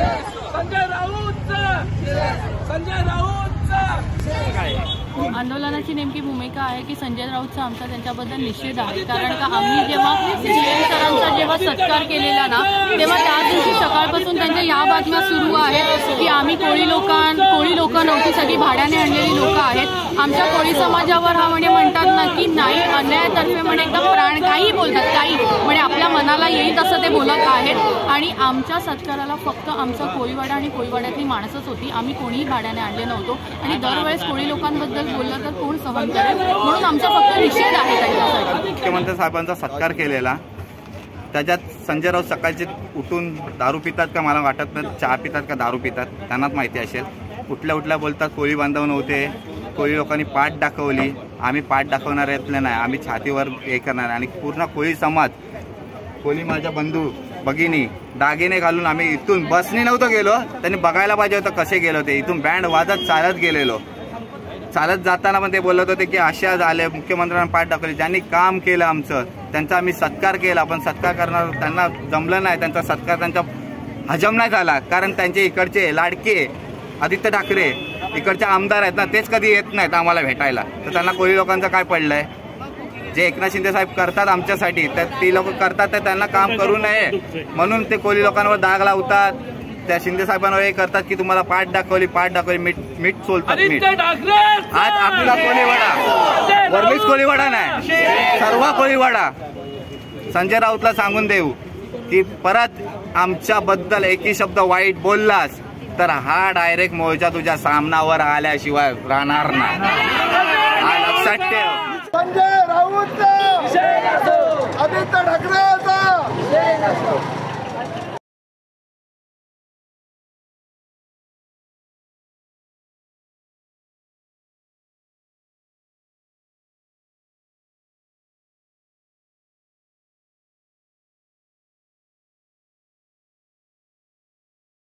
संजय राऊतचा आंदोलनाची नेमकी भूमिका आहे की संजय राऊतचा आमचा त्यांच्याबद्दल निषेध आहे। कारण का आम्ही जेव्हा CM सरांचा जेव्हा सत्कार केलेला ना तेव्हा त्या दिवशी सकाळपासून त्यांच्या या बातम्या सुरू आहेत की आम्ही कोळी लोक नोकरीसाठी भाड्याने आणलेली लोक आहेत। आमच्या कोळी समाजावर हा म्हणतात ना की नाही अन्यायातर्फे म्हणे एकदम प्राण काही बोलतात काही म्हणजे आपल्या मनाला येईल तसं ते बोलत आहेत। आणि आमच्या सत्काराला फक्त आमचा कोळीवाडा आणि कोळीवाड्यातली माणसंच होती, आम्ही कोणीही भाड्याने आणले नव्हतो। आणि दरवेळेस कोळी लोकांबद्दल बोललं तर कोण सहन करेल, म्हणून आमचा फक्त निषेध आहे त्यांच्यासाठी। मुख्यमंत्री साहेबांचा सत्कार केलेला त्याच्यात संजय राऊत सकाळचे उठून दारू पितात का मला वाटत नाही, चहा पितात का दारू पितात त्यांनाच माहिती असेल। उठल्या बोलतात कोळी बांधव नव्हते, कोळी लोकांनी पाठ दाखवली, आम्ही पाठ दाखवणार यातले नाही, आम्ही छातीवर हे करणार। आणि पूर्ण कोळी समाज, कोळी माझ्या बंधू भगिनी दागिने घालून आम्ही इथून बसने नव्हतं गेलो, त्यांनी बघायला पाहिजे होतं कसे गेलो ते, इथून बँड वाजत चालत गेलेलो। चालत जाताना पण ते बोलत होते की अशा झाले, मुख्यमंत्र्यांना पाठ दाखवली, ज्यांनी काम केलं आमचं त्यांचा आम्ही सत्कार केला, पण सत्कार करणार त्यांना जमलं नाही, त्यांचा सत्कार त्यांचा हजम नाही झाला। कारण त्यांचे इकडचे लाडके आदित्य ठाकरे इकडचे आमदार आहेत ना, तेच कधी येत नाहीत आम्हाला भेटायला, तर त्यांना कोळी लोकांचं काय पडलंय? जे एकनाथ शिंदे साहेब करतात आमच्यासाठी तर ती लोक करतात तर त्यांना काम करू नये म्हणून ते कोळी लोकांवर दाग लावतात। त्या शिंदे साहेबांवर हे करतात की तुम्हाला पाठ दाखवली मीठ सोलतात मीठ। आज आपला कोळीवाडा वरलीच कोळीवाडा नाही, सर्व कोळीवाडा संजय राऊतला सांगून देऊ की परत आमच्याबद्दल एकही शब्द वाईट बोललास तर हा डायरेक्ट मोर्चा तुझ्या सामनावर आल्याशिवाय राहणार नाही, हा लक्षात ठेव। संजय राऊतचा आदित्य ठाकरेचा